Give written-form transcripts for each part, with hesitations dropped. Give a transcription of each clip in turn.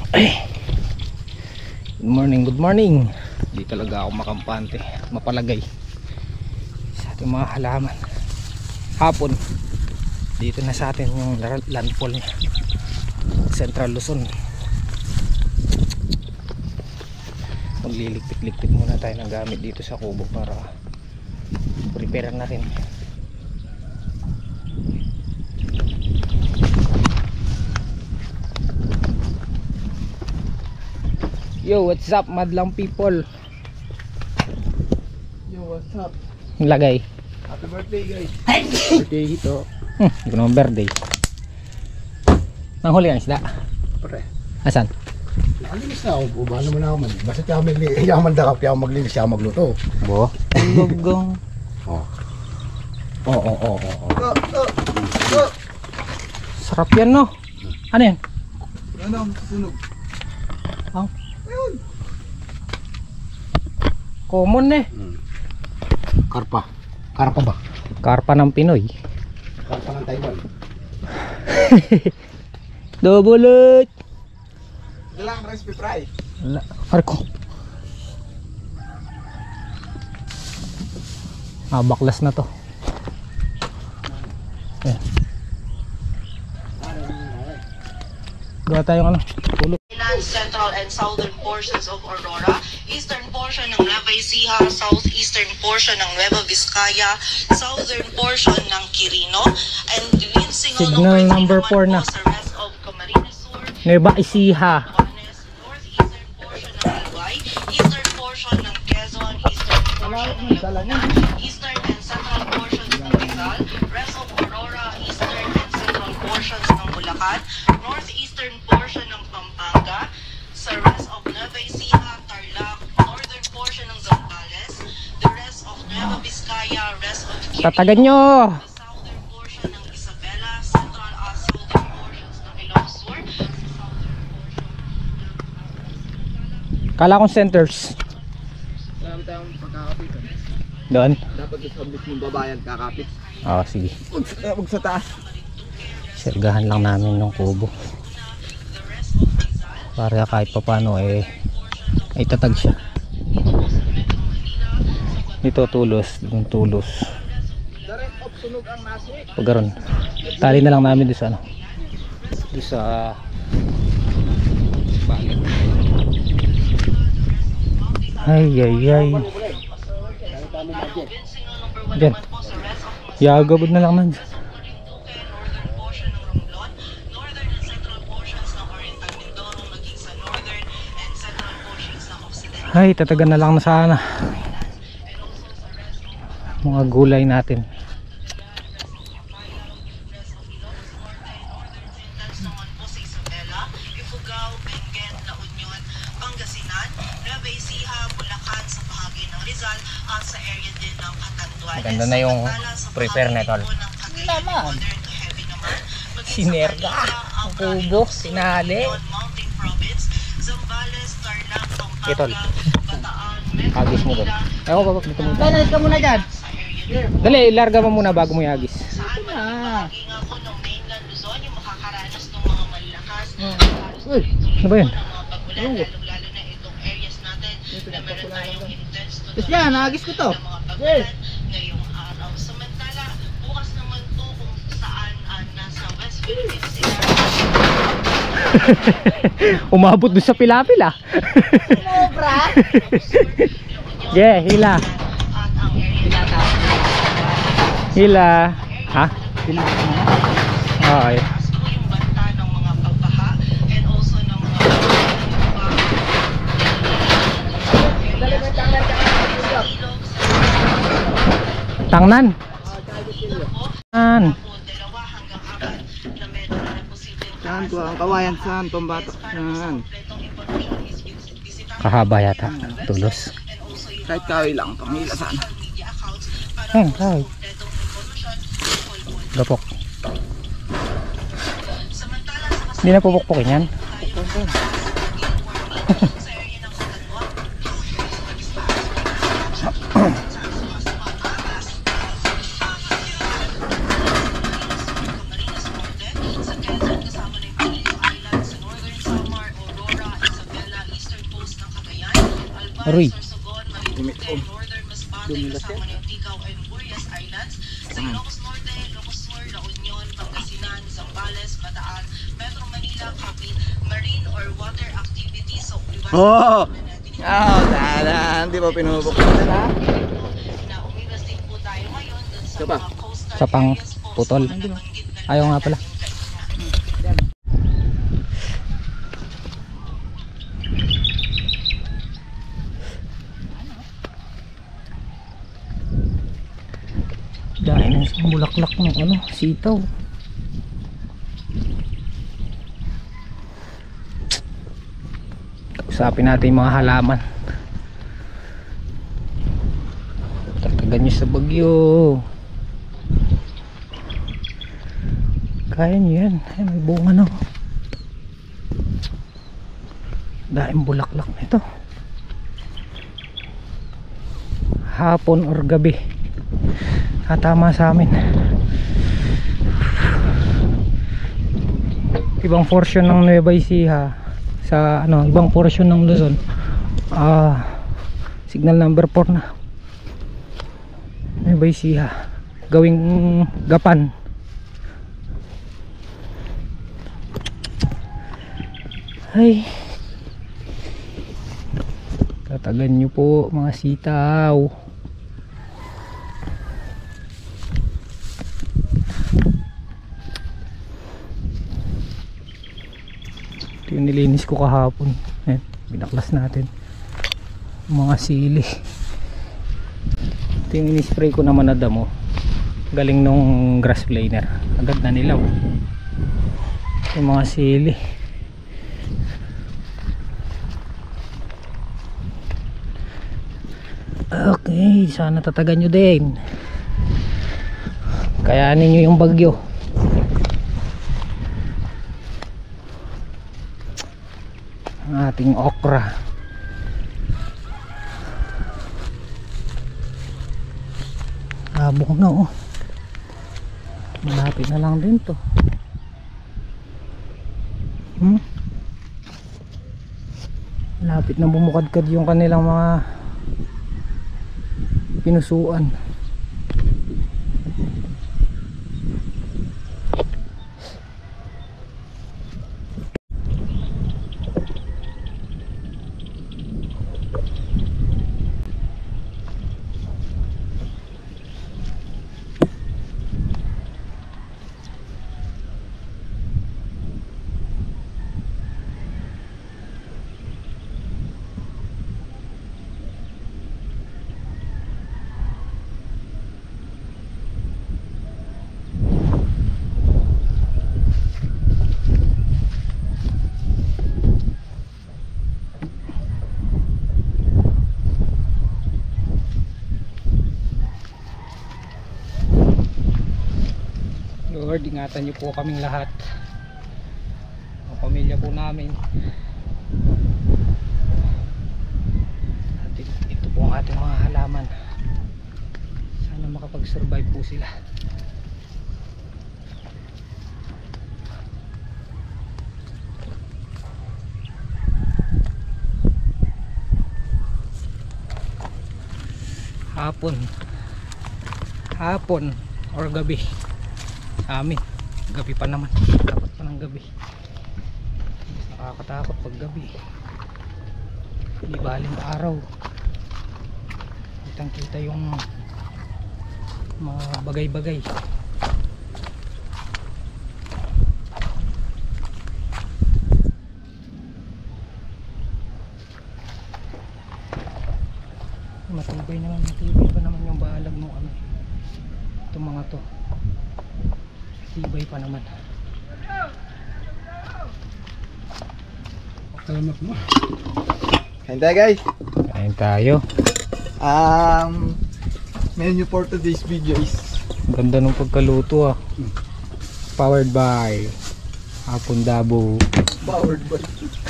Ay. Good morning. Di talaga ako makampante, mapalagay sa ating mga halaman. Hapon, dito na sa atin yung landfall niya, Central Luzon. Magliligpit-ligpit muna tayo ng gamit dito sa kubo para prepare na rin. Yo, what's up madlang people? Yo, what's up? Lagay. Happy birthday guys. Birthday ito. Hindi ko naman birthday. Nanghuli ang isda. Pre. Asan? Nakalinis na ako. Ba naman ako man. Basta kaya magdakap, kaya maglinis, kaya magluto. Bo? Gugong. Oo. Sarap yan, no? Ano yan? Ano? Sunog. Ang? Common eh. Karpa. Karpa ba? Karpa ng Pinoy. Karpa ng Taiwan. Double it. Dalang recipe fry. Wala. Arko. Baklas na to. Ayan. Gawa tayong ano? Tulog. Central and southern portions of Aurora, eastern portion ng Nueva Ecija, southeastern portion ng Nueva Vizcaya, southern portion ng Quirino, and yung Signal number 4 na. sa rest of Camarines Sur, Nueva Ecija. northeastern portion ng Albay, eastern portion ng Quezon, eastern portion ng Laguna, eastern and central portions ng Rizal, rest of Aurora, eastern and central portions ng Bulacan, northeastern portion ng Pampanga, sa rest of Nueva Ecija, Tarlac, northern portion ng Zambales, the rest of Nueva Vizcaya, rest of Quirino, Tatagan nyo. the southern portion ng Isabela, central southern portions ng Ilocos Sur, southern portion. Kala kong centers. Marami tayong pagkakapit. Doon? Dapat isabit yung babayan kakapit. Oo, sige. Huwag sa taas. Sirgahan lang namin yung kubo. Para kahit papano ay tatag siya. Dito tulos, dito tulos. Direct off sunog ang nasi. Pagkaroon. Tali na lang namin doon sa ano. Doon sa balit. Ay. Diyan. Yagabod na lang man. Ay, tatagan na lang na sana mga gulay natin. Maganda na yung prepare na ito. Naman sinerga ang kubo, sinali ito. Agis mo doon. Ewan ko, dito muna. Dali ka muna dyan. Dali, ilarga mo muna bago mo iagis. Uy, Ano ba yun? tapos yan, naagis ko to. Yes. Ngayong araw. Samantala, bukas naman to kung saan nasa West Philippines sila. Umabot doon sa pilapil ah. Sobra. Yeah, hila. Hila. Ha? Okay. Yung banta ng mga pagbaha and also ng mga Tangnan. dalawa hanggang 4 na metro na posibleng Saan ko ang kawayan, saan pambato. Saan. Kahaba yata. Tulos. Kahit kahoy lang, panghila sana. media accounts para Kahit. kompletong impormasyon tungkol Gapok. samantala sa Hindi na pupukpukin yan. sa area ng Katanduan. Camarines Norte, sa Quezon kasama na yung Pilipinas Island, sa Northern Samar, Aurora, Aroy. Sorsogon, Marinduque, Northern Masbate, kasama ng Tigao and Burias Islands. Sa Ilocos Norte, Ilocos Sur, La Union, Pangasinan, Zambales, Bataan, Metro Manila, Cavite, marine or water activities. So, Oh! Hindi pa pinupuksan na. na umiwas din po tayo ngayon dun sa Diba? mga coastal Sa pang areas po. putol. So, nabanggit na Ayaw nga pala. Dahil ng bulaklak ng ano, sitaw. Usapin natin yung mga halaman. Tatagan nyo sa bagyo. Kaya nyo yan. Ay, may bunga na. Dahil bulaklak nito. Hapon or gabi. Tama sa amin. Ibang portion ng Nueva Ecija sa ano, ibang portion ng Luzon. Signal number 4 na. Nueva Ecija gawing Gapan. Ay. Tatagan nyo po mga sitaw. Ito yung nilinis ko kahapon. Ayan, binaklas natin mga sili. Ito yung inispray ko naman na damo. Galing nung grass planer. Agad na nilaw. Yung mga sili. Okay, sana tatagan nyo din. Kayanin nyo yung bagyo. Ang ating okra. Abong na oh. Malapit na lang din to. Malapit na bumukadkad yung kanilang mga pinusuan. Lord, ingatan niyo po kaming lahat, ang pamilya po namin. At ito po ang ating mga halaman. Sana makapag-survive po sila. Hapon or gabi sa amin. Gabi pa naman. Dapat pa ng gabi. Mas nakakatakot pag gabi. Hindi baling araw. Kitang kita yung mga bagay-bagay. Matibay pa naman yung balag mo ano. Itong mga to. Tibay pa naman. Salamat mo. Kain tayo guys. Kain tayo. Menu for today's video is Ganda ng pagkaluto ah. Powered by Hapon Dabo. powered by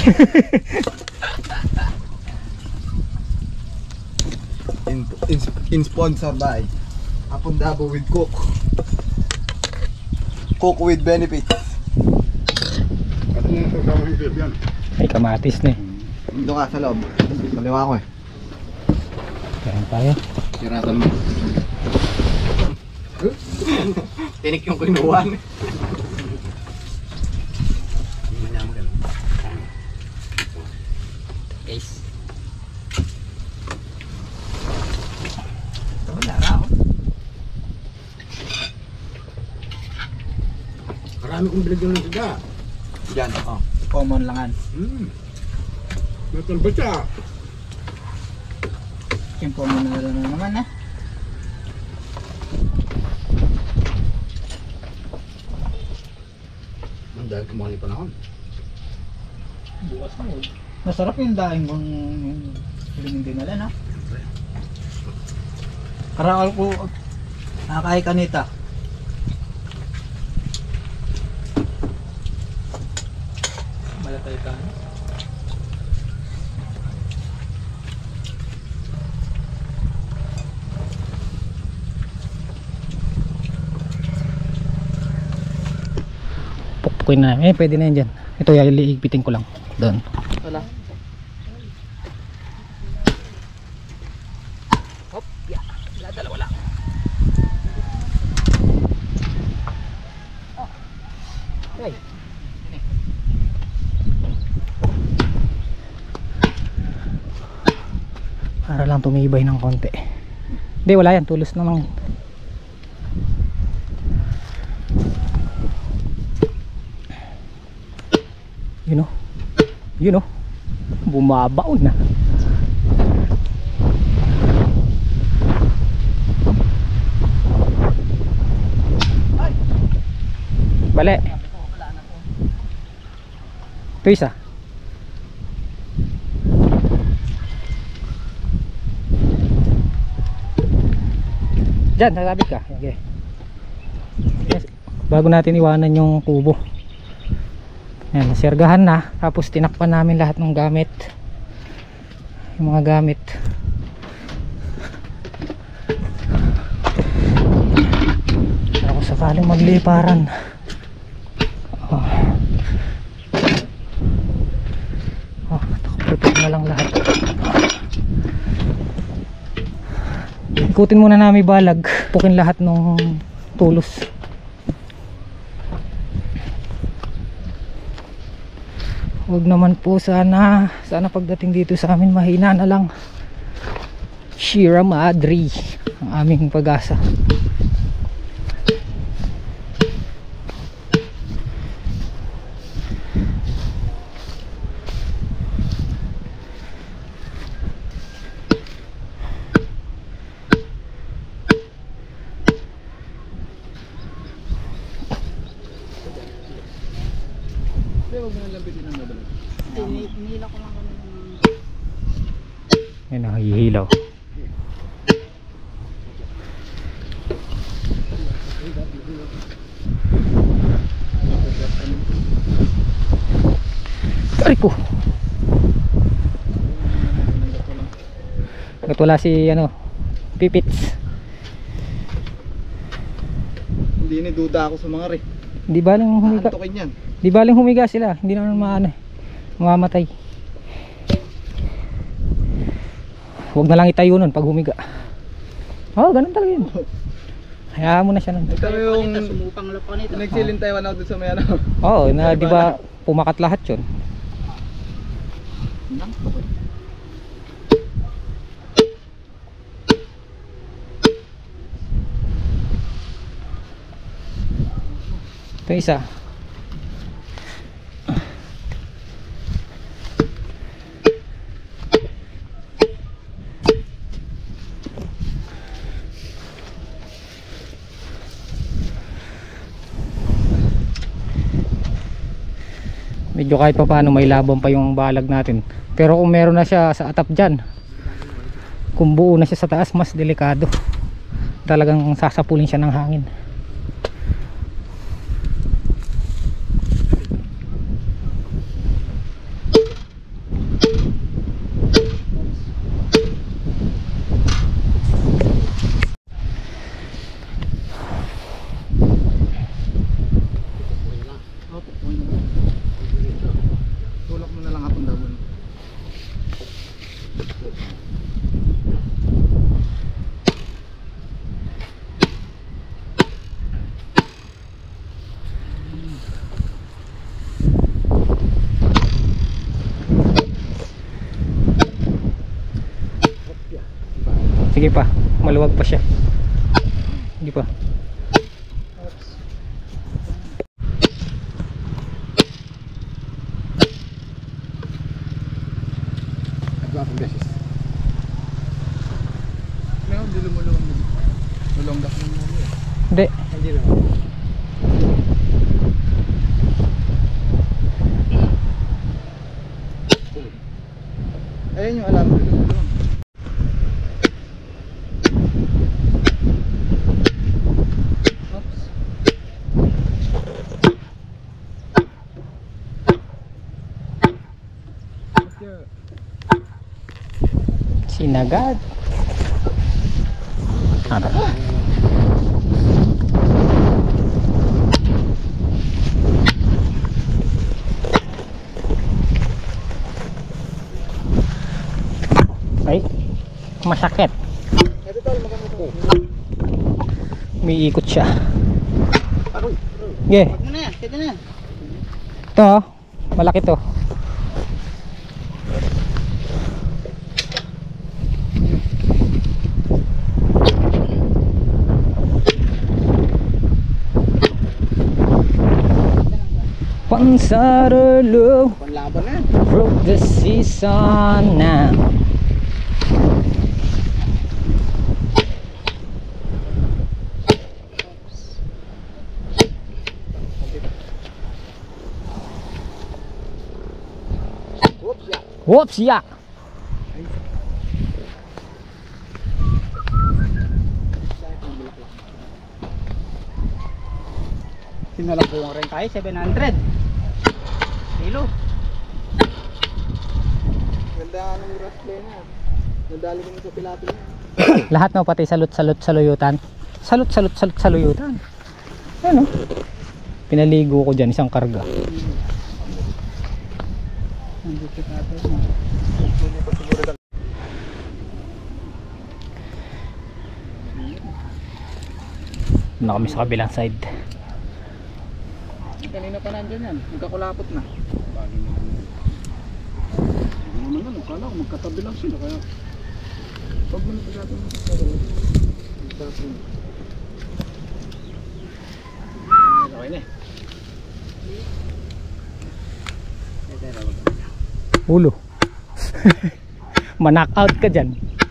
in sponsor by Hapon Dabo with Cook. Cook with benefits. Kasi yung sasama yung yan. May kamatis na eh. Doon ka sa loob. Kaliwa ko eh. Kaya tayo. Siratan mo. Tinik yung kinuwan. Guys. Marami kong binigyan ng siga. Yan, common langan. Natal ba siya? Kimpo mo na naman ha. Dahil kumali pa na ako. Bukas mo. Masarap yung daing kung huling dinala na. Karakal ko nakakain kanita. Malatay ka. Pukpukin na namin. Pwede na yan dyan. Ito iigpitin ko lang. Doon. Wala. Hop, ya. Dalawa lang. Oh. Okay. Para lang tumibay ng konti. Hindi, wala yan. Tulos naman. You know, bumabaon na. Bale. Ito isa. Diyan, sasabit ka. Okay. Bago natin iwanan yung kubo. Ayan, nasergahan na. Tapos tinakpan namin lahat ng gamit. Yung mga gamit. Para kung sakaling magliparan. Nakaprepare na lang lahat. Ikutin muna namin balag. Pukin lahat ng tulos. Huwag naman po sana pagdating dito sa amin mahina na lang. Shira Madri ang aming pag-asa. Yan ang hihilaw. Aray ko. Gat wala si Pipits. Hindi ni duda ako sa mga re. Di baling humiga. Antukin yan. Di baling humiga sila. Hindi naman mamamatay. Huwag na lang itayo nun pag humiga. Oh, ganun talaga yun. Hayaan mo na siya nun. Ito yung Sumupang lupa nito. nagsilin tayo na doon sa may ano. Oo, na di ba pumakat lahat yun. Ito isa. Medyo kahit pa paano may laban pa yung balag natin. Pero kung meron na siya sa atap dyan, kung buo na siya sa taas, mas delikado. Talagang sasapulin siya ng hangin. Tulak mo na lang atong damon. Sige pa, maluwag pa siya. Sige pa. Nagwapang beses. Meron di lumulong. Lulonggas mo mo. Hindi. Hindi na. Ayun yung alam mo lumulong. Oops. Sinagad. Ano? Ay, masakit. Ito tol, maganda to. May ikot siya. Aroy. Ge, Wag mo na yan, pwede na yan. ito oh. Malaki to. Pansaralo Panlaban na yan. broke the season now. Oops, ya. Whoops, ya. Sinalabungan rin tayo, 700 kilo. Ganda ng wrestling na. Nadali ko sa pilapil na. Lahat no, pati salot-salot saluyutan. Salot-salot saluyutan. Ano? Pinaligo ko dyan, isang karga. Nandito natin na. Na kami sa kabilang side. Kanina pa nandyan yan, magkakulapot na. Ano naman, akala ko magkatabi lang sila kaya. Pag mo natin okay na. Ulo. Manak out ka dyan.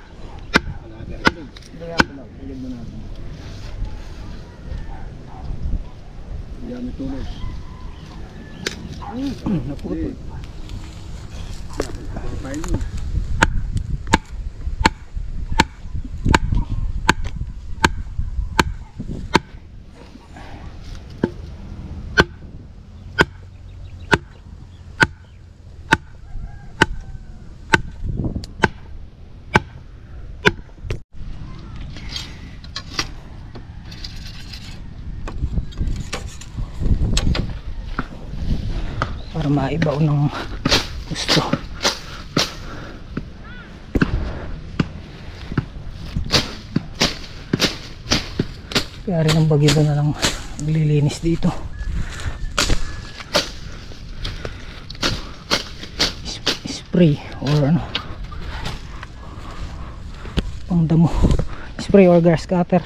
Yan tulos. Naputol. Naputol. Para maibaw ng gusto. Kaya rin ang bagyo na lang naglilinis dito. Spray or ano, pang damo. Spray or grass cutter.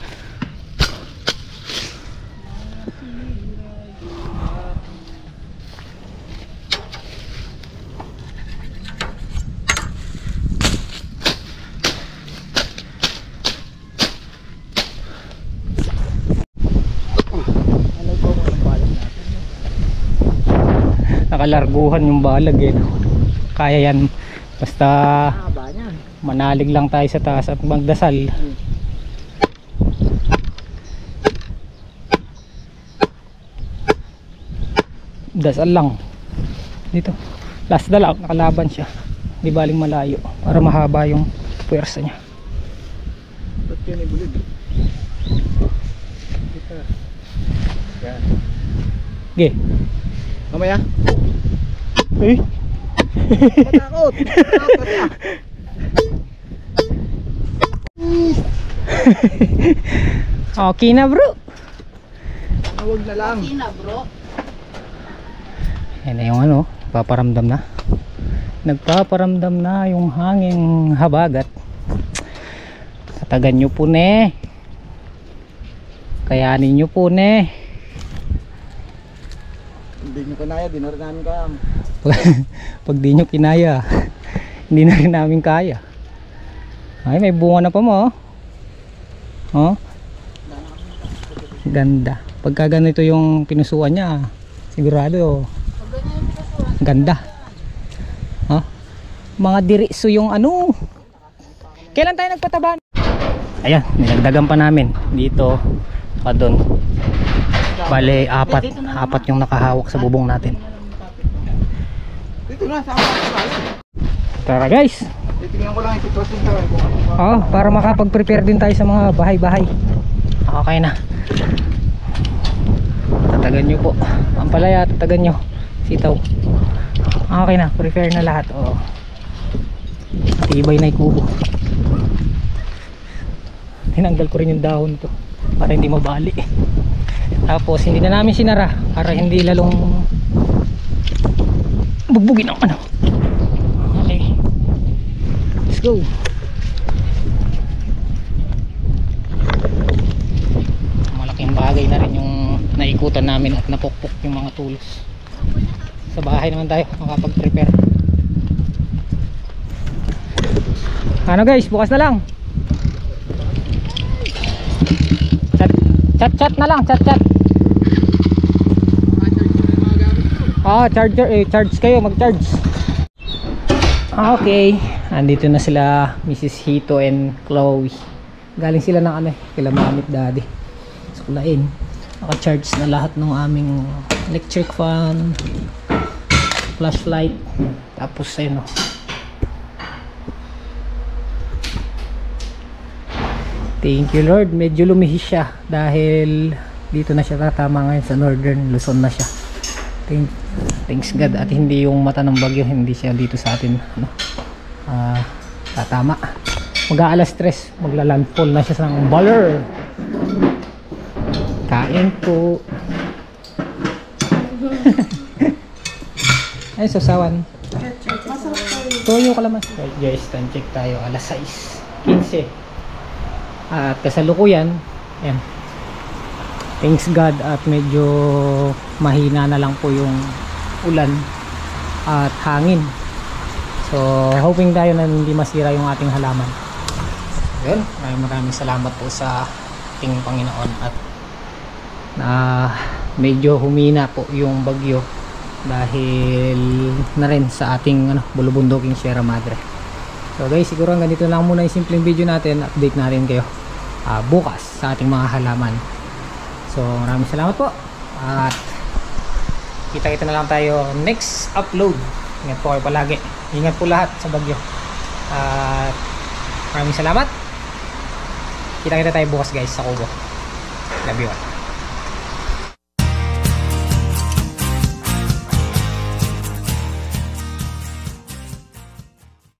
Nakalarguhan yung balag eh. Kaya yan, basta manalig lang tayo sa taas at magdasal. Dasal lang dito. Last na lang, nakalaban siya. Di baling malayo para mahaba yung puwersa niya. Ba't yan ay bulid? Yan. Okay. Mamaya. Eh? Matakot. Okay na bro. Huwag na lang. Yan na yung ano, paparamdam na. Nagpaparamdam na yung hanging habagat. Tatagan nyo po ne. Kayanin nyo po ne. Hindi nyo kanaya, di na rin namin kaya. Pag di nyo kinaya, hindi na rin namin kaya. Ay, may bunga na pa mo. Oh. Ganda. Pagka ganito yung pinusuan niya, sigurado ganda. Oh. Mga diriso yung ano. Kailan tayo nagpataban? Ayan, nilagdagan pa namin dito pa doon. Bale, apat yung nakahawak sa bubong natin. Dito na, sama ka. Tara guys. Titingnan ko lang yung sitwasyon sa kung ano ba. Oh, para makapag-prepare din tayo sa mga bahay-bahay. Okay na. Tatagan nyo po. Ang palaya, tatagan nyo. Sitaw. Okay na, prepare na lahat. Oh. Tibay na yung kubo. Tinanggal ko rin yung dahon to para hindi mabali. Tapos hindi na namin sinara para hindi lalong bugbugin ang ano. Okay, let's go. Malaking bagay na rin yung naikutan namin at napukpok yung mga tools. Sa bahay naman tayo makapag-prepare. Ano guys, bukas na lang. Chat na lang, chat. Charger, charge kayo, mag-charge. Okay, andito na sila Mrs. Hito and Chloe. Galing sila ng ano, kila Mamit Daddy. Sukulain. Naka-charge na lahat ng aming electric fan, flashlight, tapos ayun o. Thank you Lord, medyo lumihis siya dahil dito na siya tatama ngayon sa Northern Luzon na siya. Thanks God at hindi yung mata ng bagyo, hindi siya dito sa atin ano, tatama. Mag-aalas 3, magla-landfall na siya sa Baler. Kain po. Ay, sasawan. Toyo ka laman. Right guys, time check tayo. Alas 6:15. At kasalukuyan, yan. Thanks God at medyo mahina na lang po yung ulan at hangin. So, hoping tayo na hindi masira yung ating halaman. Yun, maraming salamat po sa ating Panginoon at na medyo humina po yung bagyo dahil na rin sa ating bulubunduking Sierra Madre. So guys, siguro hanggang dito lang muna yung simpleng video natin. Update na rin kayo bukas sa ating mga halaman. So maraming salamat po at kita-kita na lang tayo next upload. Ingat po kayo palagi. Ingat po lahat sa bagyo. At maraming salamat. Kita-kita tayo bukas guys sa Kubo. Love you all.